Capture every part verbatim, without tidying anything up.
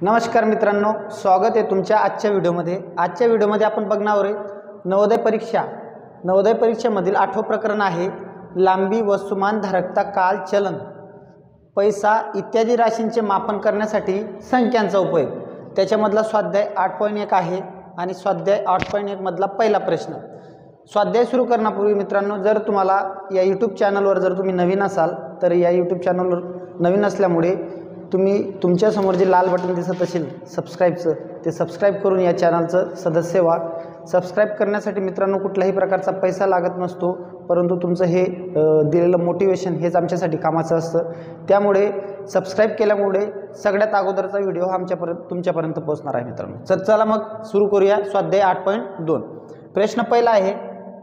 नमस्कार मित्रांनो, स्वागत आहे तुमच्या आजच्या व्हिडिओमध्ये। आजच्या व्हिडिओमध्ये आपण बघणार आहोत नवोदय परीक्षा नवोदय परीक्षेमधील आठवं प्रकरण आहे लांबी, वस्तुमान, धारकता, काल, चलन, पैसा इत्यादी राशींचे मापन करण्यासाठी संख्यांचा उपयोग। त्याच्यामधला स्वाध्याय आठ पॉईंट एक आहे आणि स्वाध्याय आठ पॉईंट एक मधला पहिला प्रश्न। स्वाध्याय सुरू करण्यापूर्वी मित्रांनो, जर तुम्हाला या यूट्यूब चॅनलवर जर तुम्ही नवीन असाल तर या यूट्यूब चॅनलवर नवीन असल्यामुळे तुम्ही तुमच्यासमोर जे लाल बटन दिसत असेल सबस्क्राईबचं, ते सबस्क्राईब करून या चॅनलचं सदस्य व्हा। सबस्क्राईब करण्यासाठी मित्रांनो कुठल्याही प्रकारचा पैसा लागत नसतो, परंतु तुमचं हे दिलेलं मोटिवेशन हेच आमच्यासाठी कामाचं असतं। त्यामुळे सबस्क्राईब केल्यामुळे सगळ्यात अगोदरचा व्हिडिओ हा आमच्यापर्यंत तुमच्यापर्यंत पोहोचणार आहे मित्रांनो। तर चला मग सुरू करूया स्वाध्याय आठ पॉईंट दोन। प्रश्न पहिला आहे,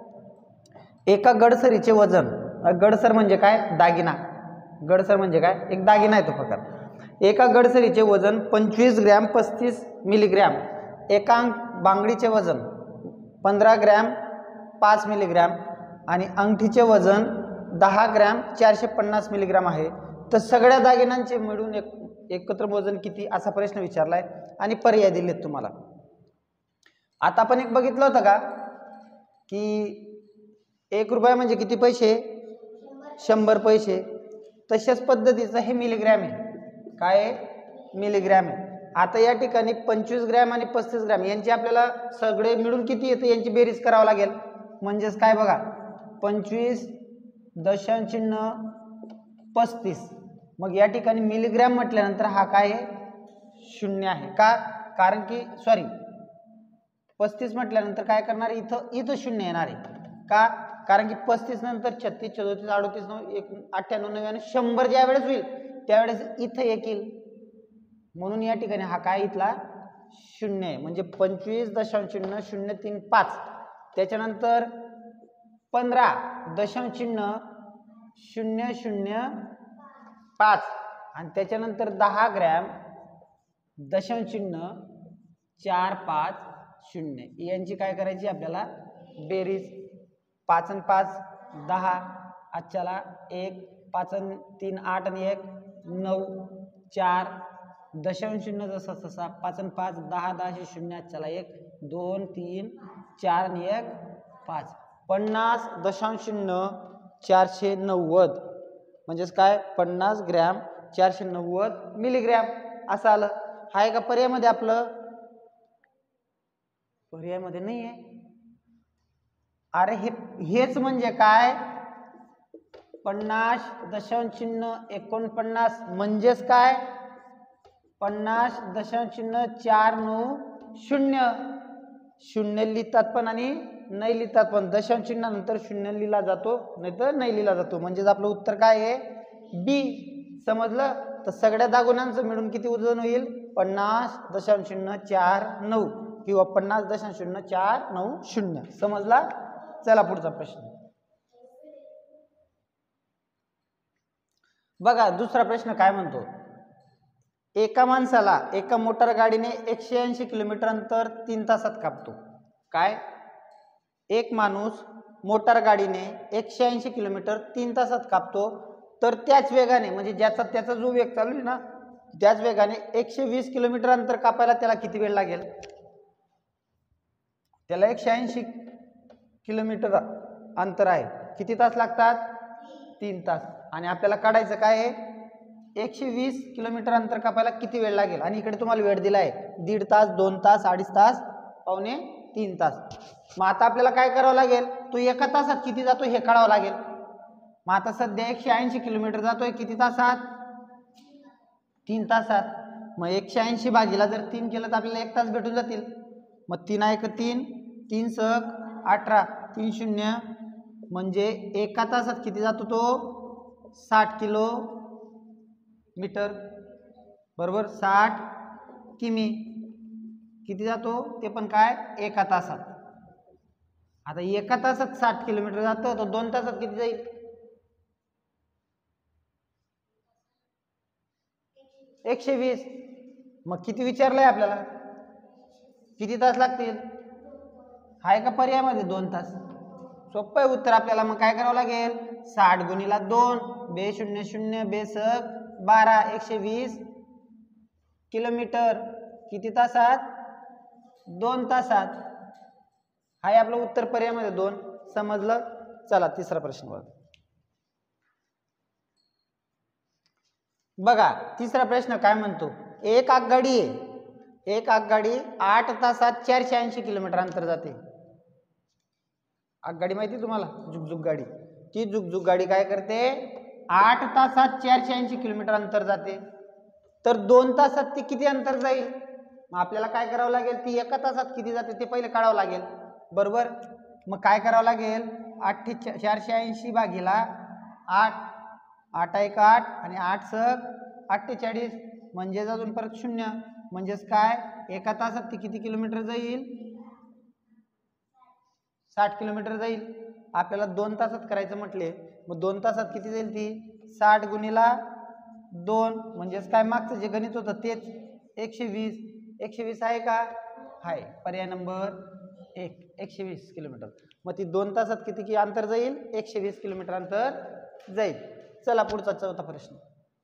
एका गडसरीचे वजन, गडसर म्हणजे काय? दागिना। गडसर म्हणजे काय? एक दागिना आहे तो प्रकार। एका गडसरीचे वजन पंचवीस ग्रॅम पस्तीस मिलीग्रॅम, एका बांगडीचे वजन पंधरा ग्रॅम पाच मिलीग्रॅम आणि अंगठीचे वजन दहा ग्रॅम चारशे पन्नास मिलीग्रॅम आहे, तर सगळ्या दागिन्यांचे मिळून एक एकत्र वजन किती असा प्रश्न विचारला आहे आणि पर्याय दिलेत तुम्हाला। आता आपण एक बघितलं होतं का की एक रुपया म्हणजे किती पैसे? शंभर पैसे। तशाच पद्धतीचं हे मिलीग्रॅम आहे। काय? मिलीग्रॅम आहे। आता या ठिकाणी पंचवीस ग्रॅम आणि पस्तीस ग्रॅम यांची आपल्याला सगळे मिळून किती येते यांची बेरीज करावं लागेल। म्हणजेच काय बघा, पंचवीस दशांश चिन्ह पस्तीस, मग या ठिकाणी मिलीग्रॅम म्हटल्यानंतर हा काय आहे? शून्य आहे। का? कारण की सॉरी पस्तीस म्हटल्यानंतर काय करणार? इथं इथं शून्य येणार आहे। का? कारण की पस्तीस नंतर छत्तीस चौतीस अडतीस नऊ एक अठ्ठ्याण्णव नव्याण्णव शंभर ज्या वेळेस होईल त्यावेळेस इथं एक येईल, म्हणून या ठिकाणी हा काय इथला शून्य आहे। म्हणजे पंचवीस दशांश चिन्ह शून्य तीन पाच, त्याच्यानंतर पंधरा दशांश चिन्ह शून्य शून्य पाच आणि त्याच्यानंतर दहा ग्रॅम दशांश चिन्ह चार पाच शून्य, यांची काय करायची आपल्याला बेरीज। पाच आणि पाच दहा, आजच्याला एक, पाच आणि तीन आठ आणि एक नऊ, चार दशांश चिन्ह जसा तसा, पाच आणि पाच दहा, दहाशे शून्य, आजच्याला एक दोन तीन चार आणि एक पाच, पन्नास दशांश चिन्ह चारशे नव्वद, म्हणजेच काय? पन्नास ग्रॅम चारशे नव्वद मिलीग्रॅम असं आलं। हा एका पर्यायामध्ये आपलं पर्यायामध्ये नाही आहे। अरे हे हेच म्हणजे काय? पन्नास दशांश चिन्ह एकोणपन्नास म्हणजेच काय? पन्नास दशांश चिन्ह चार नऊ शून्य, शून्य लिहितात पण आणि नाही लिहितात पण, दशांश चिन्हानंतर शून्य लिहिला जातो नाही तर नाही लिहिला जातो, म्हणजेच आपलं उत्तर काय आहे? बी। समजलं? तर सगळ्या दागिन्यांचं मिळून किती वजन होईल? पन्नास दशांश चिन्ह चार नऊ किंवा पन्नास दशांश चिन्ह चार नऊ शून्य। समजला? चला पुढचा प्रश्न बघा। दुसरा प्रश्न काय म्हणतो, एका माणसाला एका मोटार गाडीने एकशे ऐंशी किलोमीटर अंतर तीन तासात कापतो। काय? एक माणूस मोटार गाडीने एकशे ऐंशी किलोमीटर तीन तासात कापतो, तर त्याच वेगाने म्हणजे ज्याचा त्याचा जो वेग चालू आहे ना त्याच वेगाने एकशे वीस किलोमीटर अंतर कापायला त्याला किती वेळ लागेल? त्याला एकशे ऐंशी किलोमीटर अंतर आहे, किती तास लागतात? तीन तास। आणि आपल्याला काढायचं काय आहे? एकशे वीस किलोमीटर अंतर कापायला किती वेळ लागेल? आणि इकडे तुम्हाला वेळ दिला आहे दीड तास, दोन तास, अडीच तास, पावणे तीन तास। मग आता आपल्याला काय करावं लागेल? तो एका तासात किती जातो हे कळावं लागेल। मग आता सध्या एकशे ऐंशी किलोमीटर जातोय किती तासात? तीन तासात। मग एकशे ऐंशी भागीला जर तीन केलं तर आपल्याला एक तास भेटून जातील। मग तीन एक तीन, तीन सक अठरा, तीन शून्य, म्हणजे एका तासात किती जातो तो? साठ किलो मीटर, बरोबर? साठ किमी किती जातो? ते पण काय? एका तासात। आता एका तासात साठ किलोमीटर जातो, तर दोन तासात किती जाईल? एकशे वीस। मग किती विचारलंय आपल्याला? किती तास लागतील? हा एका पर्यायामध्ये दोन तास। सोपं आहे उत्तर आपल्याला। मग काय करावं लागेल? साठ गुणिला दोन, बे शून्य शून्य, बे सक बारा, एकशे वीस किलोमीटर किती तासात? दोन तासात. हाय आपलं उत्तर पर्यायामध्ये दोन. समजलं? चला तिसरा प्रश्न बघा. बघा तिसरा प्रश्न काय म्हणतो. एक आगगाडी आहे, एक आगगाडी आठ तासात चारशे ऐंशी किलोमीटर अंतर जाते. आगगाडी माहिती तुम्हाला, जुगजुग गाडी. ती जुगजुग गाडी काय करते? आठ तासात चारशे ऐंशी किलोमीटर अंतर जाते. तर दोन तासात ती किती अंतर जाईल? मग आपल्याला काय करावं लागेल? ती एका तासात किती जाते ते पहिले काढावं लागेल. बरोबर. मग काय करावं लागेल? आठशे चारशे ऐंशी भागीला आठ, आठ एक आठ आणि आठ सक अठ्ठेचाळीस, म्हणजेच अजून परत शून्य, म्हणजेच काय एका तासात ती किती किलोमीटर जाईल? साठ किलोमीटर जाईल. आपल्याला दोन तासात करायचं म्हटले, मग दोन तासात किती जाईल ती? साठ गुणिला दोन, म्हणजेच काय मागचं जे गणित होतं तेच एकशे वीस. एकशे वीस आहे का? आहे. पर्याय नंबर एक, एकशे वीस किलोमीटर. मग ती दोन तासात किती की अंतर जाईल? एकशे वीस किलोमीटर अंतर जाईल. चला पुढचा चौथा प्रश्न.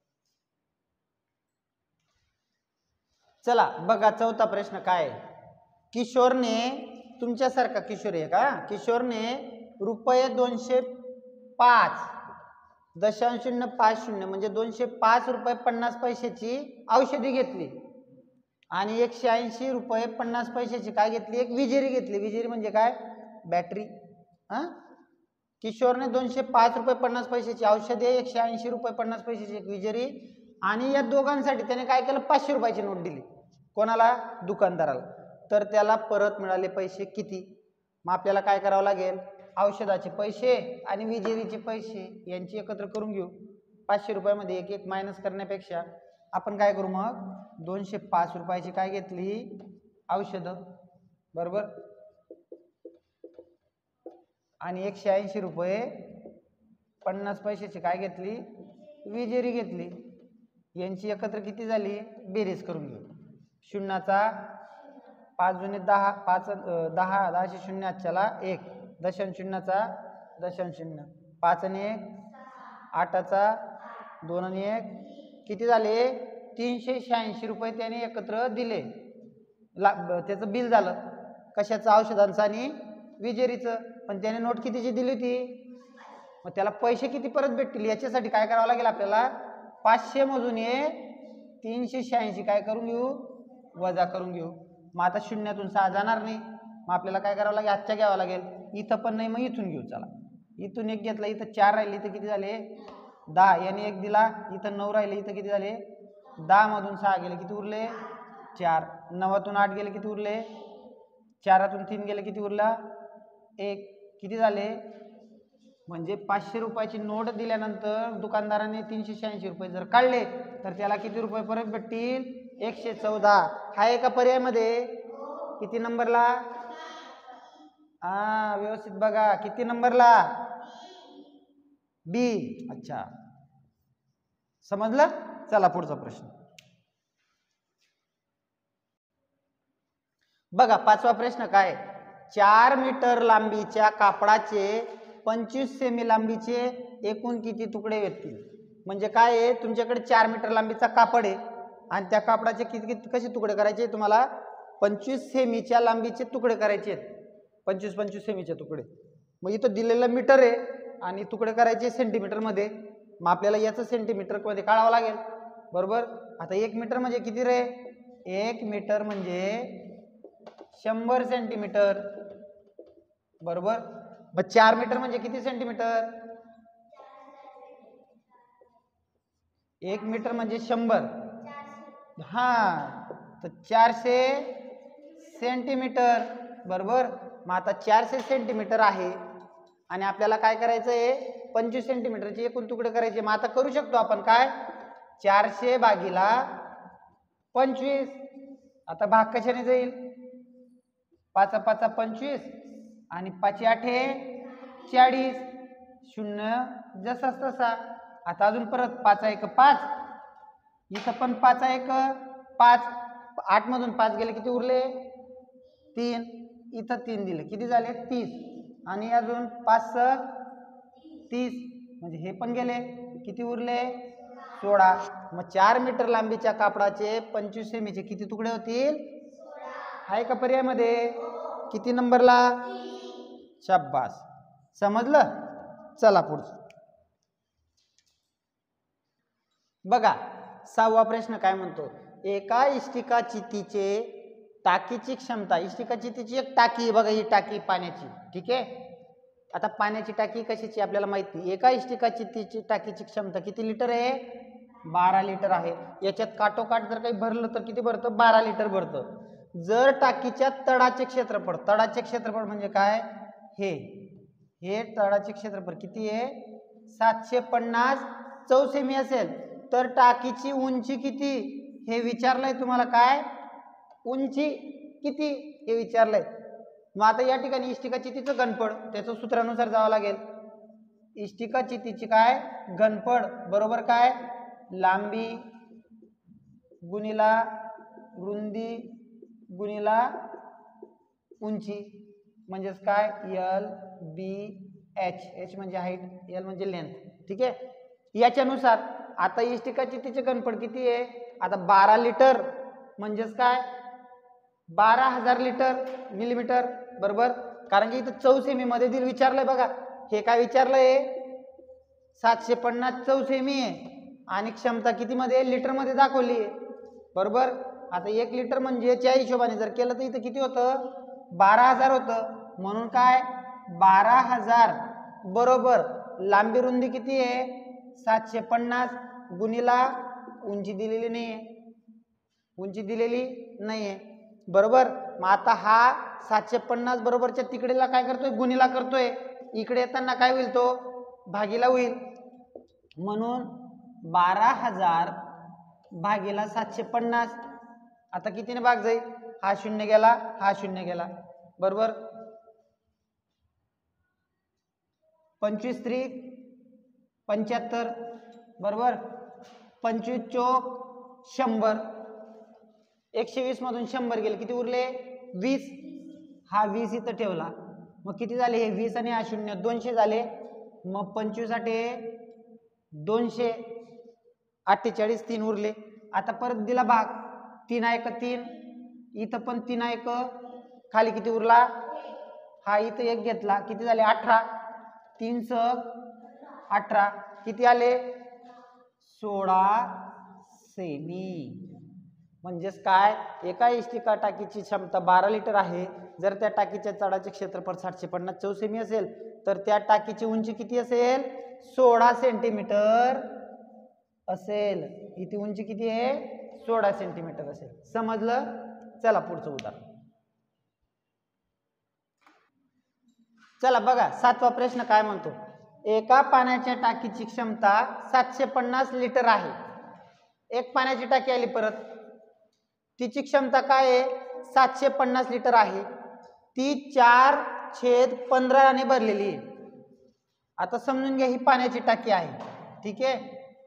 चला बघा चौथा प्रश्न काय आहे. किशोरने, तुमच्यासारखा किशोर आहे का, किशोरने रुपये दोनशे पाच दशांश शून्य पाच शून्य म्हणजे दोनशे पाच रुपये पन्नास पैशाची औषधी घेतली आणि एकशे ऐंशी रुपये पन्नास पैशाची काय घेतली? एक विजेरी घेतली. विजेरी म्हणजे काय? बॅटरी. हा, किशोरने दोनशे पाच रुपये पन्नास पैशाची औषधे, एकशे ऐंशी रुपये पन्नास पैशाची एक विजेरी, आणि या दोघांसाठी त्याने काय केलं? पाचशे रुपयाची नोट दिली. कोणाला? दुकानदाराला. तर त्याला परत मिळाले पैसे किती? मग आपल्याला काय करावं लागेल? औषधाचे पैसे आणि विजेरीचे पैसे यांची एकत्र करून घेऊ. पाचशे रुपयामध्ये एक एक मायनस करण्यापेक्षा आपण काय करू? मग दोनशे पाच रुपयाची काय घेतली? औषधं. बरोबर. आणि एकशे ऐंशी रुपये पन्नास पैशाची काय घेतली? विजेरी घेतली. यांची एकत्र किती झाली? बेरीज करून घेऊ. शून्याचा पाच जुने दहा, पाच दहा, दहाशे शून्य आजच्याला एक, दशांश शून्याचा दशांश शून्य, पाच आणि एक आठाचा, दोन आणि एक किती झाले? तीनशे शहाऐंशी रुपये त्याने एकत्र दिले. ला त्याचं बिल झालं. कशाचं? औषधांचं आणि विजेरीचं. पण त्याने नोट कितीची दिली होती? मग त्याला पैसे किती परत भेटतील याच्यासाठी काय करावं लागेल आपल्याला? पाचशे मधून ये तीनशे शहाऐंशी काय करून घेऊ? वजा करून घेऊ. मग आता शून्यातून सहा जाणार नाही, मग आपल्याला काय करावं लागेल? आजच्या घ्यावं लागेल. इथं पण नाही, मग इथून घेऊ. चला इथून एक घेतला, इथं चार राहिले, इथं किती झाले? दहा. याने एक दिला, इथं नऊ राहिले, इथं किती झाले? दहा मधून सहा गेले, किती उरले? चार. नवातून आठ गेले, किती उरले? चारातून तीन गेले, किती उरला? एक. किती झाले? म्हणजे पाचशे रुपयाची नोट दिल्यानंतर दुकानदाराने तीनशे शहाऐंशी रुपये जर काढले तर त्याला किती रुपये परत भेटतील? एकशे चौदा. हा एका पर्यायामध्ये किती नंबरला? हा व्यवस्थित बघा, किती नंबरला? बी. अच्छा समजलं. चला पुढचा प्रश्न बघा. पाचवा प्रश्न काय? चार मीटर लांबीच्या कापडाचे पंचवीस सेमी लांबीचे एकूण किती तुकडे येतील? म्हणजे काय आहे, तुमच्याकडे चार मीटर लांबीचा कापड आहे आणि त्या कापडाचे किती किती कसे तुकडे करायचे? तुम्हाला पंचवीस सेमीच्या लांबीचे तुकडे करायचे आहेत. पंचवीस पंचवीस सेमीचे तुकडे. मग इथं दिलेलं मीटर आहे आणि तुकडे करायचे सेंटीमीटर मध्ये. मग आपल्याला याचं सेंटीमीटर मध्ये काढावं लागेल. बरोबर. आता एक मीटर म्हणजे किती रे? एक मीटर म्हणजे शंभर सेंटीमीटर. बरोबर. मग चार मीटर म्हणजे किती सेंटीमीटर? एक मीटर म्हणजे शंभर. हा तर चारशे सेंटीमीटर. बरोबर. मग आता चारशे सेंटीमीटर आहे आणि आपल्याला काय करायचं आहे? पंचवीस सेंटीमीटरचे एकूण तुकडे करायचे. मग आता करू शकतो आपण काय? चारशे भागीला पंचवीस. आता भाग कशाने जाईल? पाचा पाचा पंचवीस आणि पाची आठे चाळीस. शून्य जसाच तसा. आता अजून परत पाचा एक पाच, इथं पण पाचा एक पाच. आठ मधून पाच गेले, किती उरले? तीन. इथं तीन दिले, किती झाले? तीस. आणि अजून पाच सक तीस, म्हणजे हे पण गेले, किती उरले? सोळा. मग चार मीटर लांबीच्या कापडाचे पंचवीस सेमीचे किती तुकडे होतील? आहे का पर्यायामध्ये? किती नंबरला? शाब्बास. समजलं? चला पुढचं बघा. सहावा प्रश्न काय म्हणतो? एका इष्टिका चितीचे टाकीची क्षमता, इष्टिका चितीची एक टाकी आहे बघा, ही टाकी पाण्याची, ठीक आहे. आता पाण्याची टाकी कशाची आपल्याला माहित नाही. एका इष्टिका चितीची टाकीची क्षमता किती लिटर आहे? बारा लिटर आहे. याच्यात काटोकाट जर काही भरलं तर किती भरतं? बारा लिटर भरतं. जर टाकीच्या तळाचे क्षेत्रफळ, तळाचे क्षेत्रफळ म्हणजे काय? हे हे तळाचे क्षेत्रफळ किती आहे? सातशे पन्नास चौसेमी असेल तर टाकीची उंची किती हे विचारलंय तुम्हाला. काय उंची किती हे विचारलंय. मग आता या ठिकाणी इष्टिका चितीचं घनफळ, त्याचं सूत्रानुसार जावं लागेल. इष्टिका चितीची काय? घनफळ बरोबर काय? लांबी गुणिला रुंदी गुणिला उंची म्हणजेच काय? L B H. एच म्हणजे हाईट, एल म्हणजे लेंथ, ठीक आहे. याच्यानुसार आता इष्टिका चितीचे घनफळ किती आहे? आता बारा लिटर म्हणजेच काय? बारा हजार लिटर मिलीमीटर बरोबर. कारण की इथं चौसेमी मध्ये दिल विचारलंय बघा. हे काय विचारलंय? सातशे पन्नास चौसेमी आहे आणि क्षमता किती मध्ये? लिटर मध्ये दाखवली आहे बरोबर. आता एक लिटर म्हणजे च्या हिशोबाने जर केलं तर इथं किती होतं? बारा हजार होतं. म्हणून काय? बारा हजार बरोबर लांबी रुंदी किती आहे? सातशे पन्नास गुणिला उंची दिलेली नाहीये, उंची दिलेली नाहीये बरोबर. मग आता हा सातशे पन्नास बरोबरच्या तिकडेला काय करतोय? गुणिला करतोय. इकडे येताना काय होईल? तो भागीला होईल. म्हणून बारा हजार भागीला सातशे पन्नास. आता कितीने भाग जाईल? हा शून्य गेला, हा शून्य गेला बरोबर. पंचवीस त्रिक पंच्याहत्तर बरोबर. पंचवीस चोक शंभर. एकशे वीस मधून शंभर गेले, किती उरले? वीस. हा वीस इथं ठेवला, मग किती झाले? हे वीस आणि हा शून्य दोनशे झाले. मग पंचवीस आठे दोनशे, अठ्ठेचाळीस, तीन उरले. आता परत दिला भाग, तीन एक तीन, इथं पण तीन एक, खाली किती उरला? हा इथं एक घेतला, किती झाले? अठरा. तीन स अठरा, किती आले? सोळा सेमी. म्हणजेच काय? एका इष्टिका टाकीची क्षमता बारा लिटर आहे. जर त्या टाकीच्या तळाचे क्षेत्रफळ सातशे पन्नास चौसेमी असेल तर त्या टाकीची उंची किती असेल? सोळा सेंटीमीटर असेल. इथे उंची किती आहे? सोळा सेंटीमीटर असेल. समजलं? चला पुढचं उदाहरण. चला बघा. सातवा प्रश्न काय म्हणतो? एका पाण्याच्या टाकीची क्षमता सातशे पन्नास लिटर आहे. एक पाण्याची टाकी आली परत, तिची क्षमता काय आहे? सातशे पन्नास लिटर आहे. ती चार छेद पंधराने भरलेली आहे. आता समजून घ्या, ही पाण्याची टाकी आहे, ठीक आहे.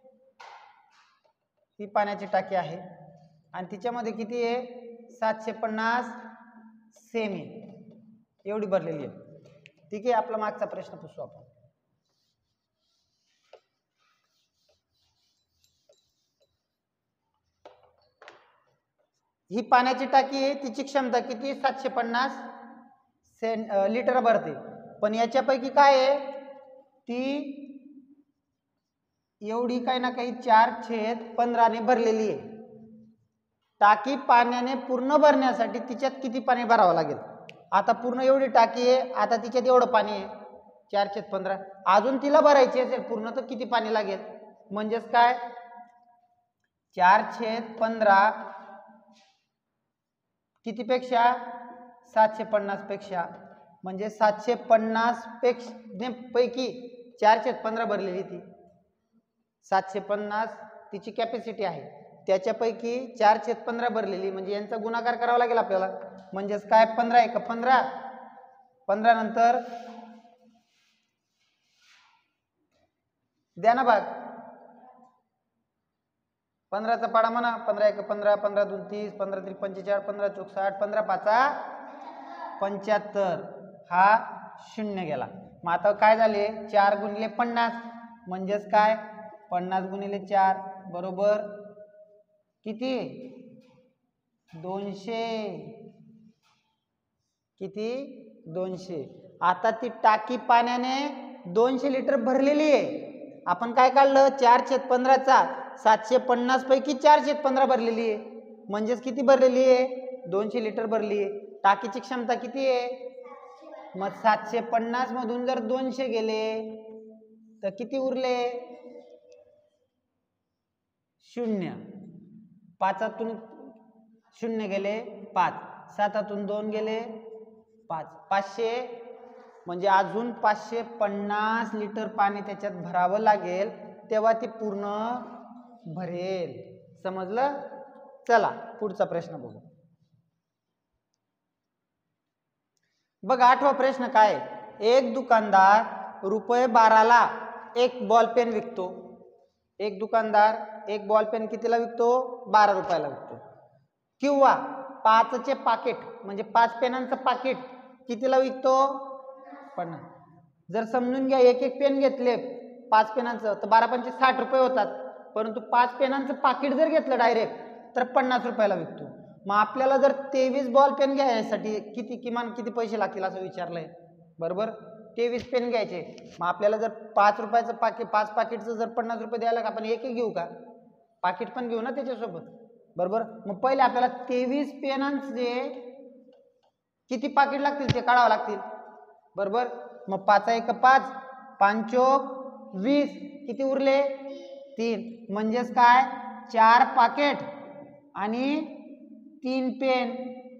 ही पाण्याची टाकी आहे आणि तिच्यामध्ये किती आहे? सातशे पन्नास सेमी एवढी भरलेली आहे, ठीक आहे. आपला मागचा प्रश्न पुसू आपण. ही पाण्याची टाकी आहे, तिची क्षमता किती? सातशे पन्नास सें लिटर भरते. पण याच्यापैकी काय आहे? ती एवढी काही ना काही चार छेद पंधराने भरलेली आहे. टाकी पाण्याने पूर्ण भरण्यासाठी तिच्यात किती पाणी भरावं लागेल? आता पूर्ण एवढी टाकी आहे, आता तिच्यात एवढं पाणी आहे चार छेद पंधरा. अजून तिला भरायची असेल पूर्ण तर किती पाणी लागेल? म्हणजेच काय? चार छेद पंधरा किती पेक्षा? सातशे पन्नास पेक्षा. म्हणजे सातशे पन्नास पेक्षा पैकी चार छेद पंधरा भरलेली ती सातशे पन्नास तिची कॅपॅसिटी आहे, त्याच्यापैकी चार छेद पंधरा भरलेली, म्हणजे यांचा गुणाकार करावा लागेल आपल्याला. म्हणजेच काय? पंधरा एक पंधरा, पंधरा नंतर द्या ना भाग. पंधराचा पाडा म्हणा. पंधरा एक पंधरा, पंधरा दोन तीस, पंधरा त्रिक पंचेचाळीस, पंधरा चौक साठ, पंधरा पाचा पंच्याहत्तर. हा शून्य गेला. मग आता काय झाले? चार गुणिले पन्नास म्हणजेच काय? पन्नास गुणिले चार बरोबर किती दोनशे किती दोनशे. आता ती टाकी पाण्याने दोनशे लिटर भरलेली आहे. आपण काय काढलं चार छेद पंधराचा सातशे पन्नास पैकी चार छेद पंधरा भरलेली आहे म्हणजेच किती भरलेली आहे दोनशे लिटर भरली आहे. टाकीची क्षमता किती आहे मग सातशे पन्नास मधून जर दोनशे गेले तर किती उरले शून्य. पाचातून शून्य गेले पाच, सातातून दोन गेले पाच, पाचशे म्हणजे अजून पाचशे पन्नास लिटर पाणी त्याच्यात भरावं लागेल तेव्हा ती पूर्ण भरेल. समजलं. चला पुढचा प्रश्न बघू. बघा आठवा प्रश्न काय. एक दुकानदार रुपये बाराला एक बॉल पेन विकतो. एक दुकानदार एक बॉल पेन कितीला विकतो बारा रुपयाला विकतो. किंवा पाचचे पाकिट म्हणजे पाच पेनांचं पाकिट कितीला विकतो पन्नास. जर समजून घ्या एक एक पेन घेतले पाच पेनांचं तर बारा पंचे साठ रुपये होतात. परंतु पाच पेनांचं पाकिट जर घेतलं डायरेक्ट तर पन्नास रुपयाला विकतो. मग आपल्याला जर तेवीस बॉल पेन घ्यायसाठी किती किमान किती पैसे लागतील असं विचारलंय. बरोबर तेवीस पेन घ्यायचे. मग आपल्याला जर पाच रुपयाचं पाकिट पाच पाकिटचं जर पन्नास रुपये द्यायला आपण एक एक घेऊ का पाकिट पण घेऊ ना त्याच्यासोबत. बरोबर मग पहिले आपल्याला तेवीस पेनांचे किती पाकिट लागतील ते काढावं लागतील. बरोबर मग पाच एक पाच पांचोक वीस किती उरले तीन म्हणजेच काय चार पाकिट आणि तीन पेन.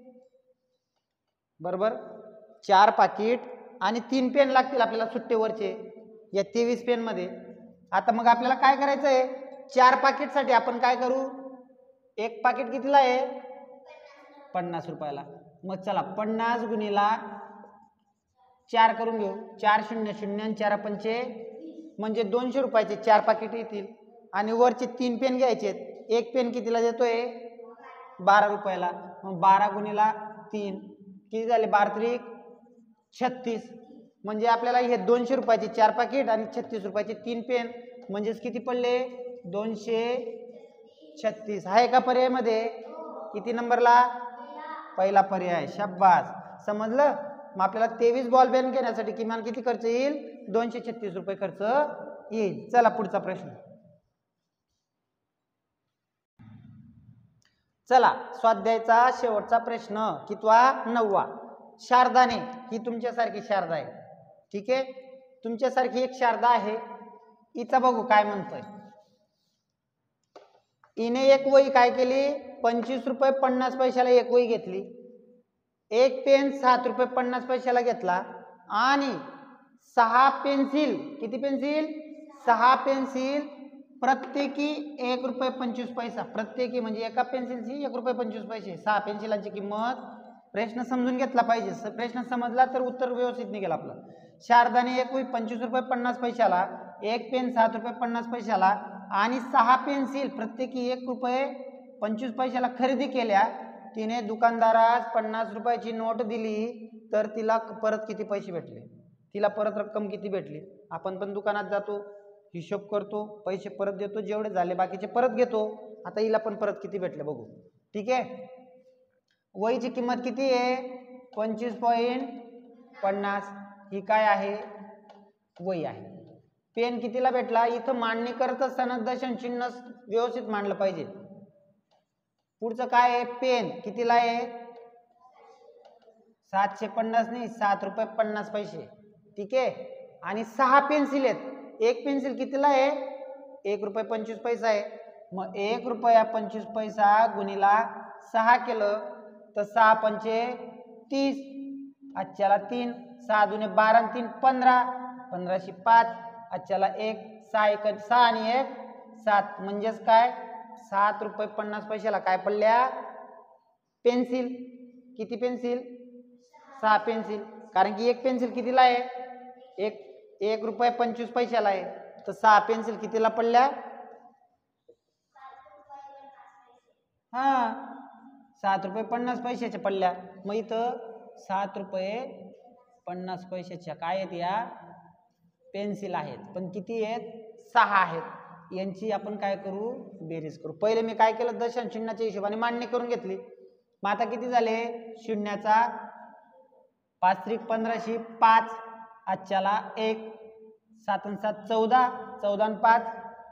बरोबर चार पाकिट आणि तीन पेन लागतील आपल्याला सुट्टेवरचे या तेवीस पेन मध्ये. आता मग आपल्याला काय करायचं आहे चार पाकिट साठी आपण काय करू एक पाकिट कितीला आहे पन्नास रुपयाला. मग चला पन्नास गुणीला चार करून घेऊ. चार शून्य शून्य चार पंचे म्हणजे दोनशे रुपयाचे चार पाकिट येतील. आणि वरचे तीन पेन घ्यायचे. एक पेन कितीला देतोय बारा रुपयाला. मग बारा गुणीला तीन किती झाले बारा त्रिक छत्तीस. म्हणजे आपल्याला हे दोनशे रुपयाचे चार पाकिट आणि छत्तीस रुपयाचे तीन पेन म्हणजेच किती पडले दोनशे छत्तीस. आहे का पर्यायामध्ये किती नंबरला पहिला पर्याय. शाबास समजलं. मग आपल्याला तेवीस बॉल पेन घेण्यासाठी किमान किती खर्च येईल दोनशे छत्तीस रुपये खर्च येईल. चला पुढचा प्रश्न. चला स्वाध्यायाचा शेवटचा प्रश्न कितवा नववा. शारदाने ही तुमच्यासारखी शारदा आहे. ठीक आहे तुमच्यासारखी एक शारदा आहे. हिचा बघू काय म्हणतोय. हिने एक वही काय केली पंचवीस रुपये पन्नास पैशाला एक वही घेतली. एक पेन सात रुपये पन्नास पैशाला घेतला आणि सहा पेन्सिल किती पेन्सिल सहा पेन्सिल प्रत्येकी एक रुपये पंचवीस पैसा. प्रत्येकी म्हणजे एका पेन्सिलची एक रुपये पंचवीस पैसे. सहा पेन्सिलांची किंमत. प्रश्न समजून घेतला पाहिजे. प्रश्न समजला तर उत्तर व्यवस्थित निघेल आपलं. शारदाने एक वही पंचवीस रुपये पन्नास पैशाला एक पेन सात रुपये पन्नास पैशाला आणि सहा पेन्सिल प्रत्येकी एक रुपये पंचवीस पैशाला खरेदी केल्या. तिने दुकानदारास पन्नास रुपयाची नोट दिली तर तिला परत किती पैसे भेटले. तिला परत रक्कम किती भेटली. आपण पण दुकानात जातो हिशोब करतो पैसे परत देतो जेवढे झाले बाकीचे परत घेतो. आता हिला पण परत किती भेटले बघू. ठीक आहे वहीची किंमत किती आहे पंचवीस पॉईंट पन्नास. ही काय आहे वही आहे. पेन कितीला भेटला इथं मांडणी करत असताना दशांश चिन्ह व्यवस्थित मांडलं पाहिजे. पुढचं काय आहे पेन कितीला आहे सातशे पन्नास नाही सात रुपये पन्नास पैसे. ठीक आहे आणि सहा पेन्सिल आहेत. एक पेन्सिल कितीला आहे एक रुपये पंचवीस पैसा आहे. मग एक रुपया पंचवीस पैसा गुणीला सहा केलं तर सहा पंचे तीस. आजच्याला तीन सहा दुने बारा तीन पंधरा पंधराशे पाच. आजच्याला एक सहा एक सहा आणि एक सात म्हणजेच काय सात रुपये पन्नास पैशाला काय पडल्या पेन्सिल. किती पेन्सिल सहा पेन्सिल. कारण की एक पेन्सिल कितीला आहे एक एक रुपये पंचवीस पैशाला आहे तर सहा पेन्सिल कितीला पडल्या हा सात रुपये पन्नास पैशाच्या पडल्या. मग इथं सात रुपये पन्नास पैशाच्या काय आहेत या पेन्सिल आहेत पण किती आहेत सहा आहेत. यांची आपण काय करू, बेरीज करू. पहिले मी काय केलं, दशांश शून्याच्या हिशोबाने मांडणी करून घेतली. मग आता किती झाले, शून्याचा पाच त्रिक पंधराशे, पाच आजच्याला एक, सात आणि सात चौदा, चौदा आणि पाच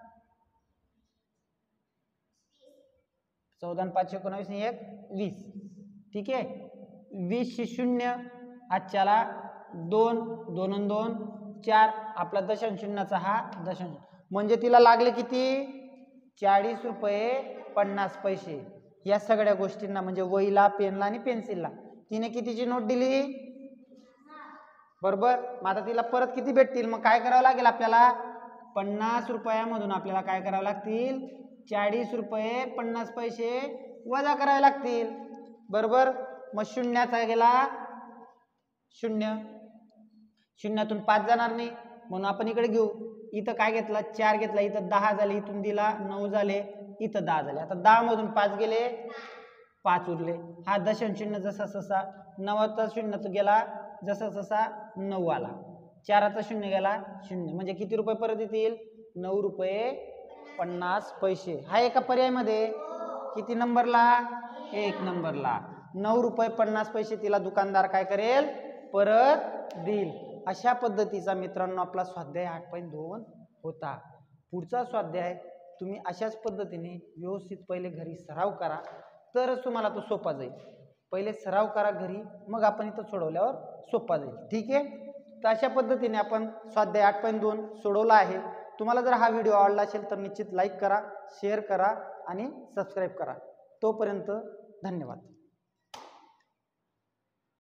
चौदा आणि पाच एकोणावीस आणि एक वीस. ठीक आहे, वीस शून्य आजच्याला दोन, दोन आणि दोन चार, आपला दशांश शून्याचा हा दशांश, म्हणजे तिला लागले किती, चाळीस रुपये पन्नास पैसे. या सगळ्या गोष्टींना म्हणजे वहीला, पेनला आणि पेन्सिलला तिने कितीची नोट दिली, बरोबर. मग आता तिला परत किती भेटतील, मग काय करावं लागेल आपल्याला, पन्नास रुपयामधून आपल्याला काय करावं लागतील, चाळीस रुपये पन्नास पैसे वजा करावे लागतील, बरोबर. मग शून्याचा गेला शून्य, शून्यातून पाच जाणार नाही म्हणून आपण इकडे घेऊ. इथं काय घेतला, चार घेतला, इथं दहा झाले, इथून दिला नऊ झाले, इथं दहा झाले. आता दहा मधून पाच गेले, पाच उरले. हा दशांश शून्य जसा जसा, नवाचा शून्य गेला जसा जसा नऊ आला, चाराचा शून्य गेला शून्य, म्हणजे किती रुपये परत येतील, नऊ रुपये पन्नास पैसे. हा एका पर्यायमध्ये किती नंबरला, एक नंबरला. नऊ रुपये पन्नास पैसे तिला दुकानदार काय करेल, परत देईल. अशा पद्धतीचा मित्रांनो आपला स्वाध्याय आठ पॉईंट दोन होता. पुढचा स्वाध्याय तुम्ही अशाच पद्धतीने व्यवस्थित पहिले घरी सराव करा, तरच तुम्हाला तो सोपा जाईल. पहिले सराव करा घरी, मग आपण इथं सोडवल्यावर सोपा जाईल. ठीक आहे, तर अशा पद्धतीने आपण स्वाध्याय आठ पॉईंट दोन सोडवला आहे. तुम्हाला जर हा व्हिडिओ आवडला असेल तर निश्चित लाईक करा, शेअर करा आणि सबस्क्राईब करा. तोपर्यंत धन्यवाद.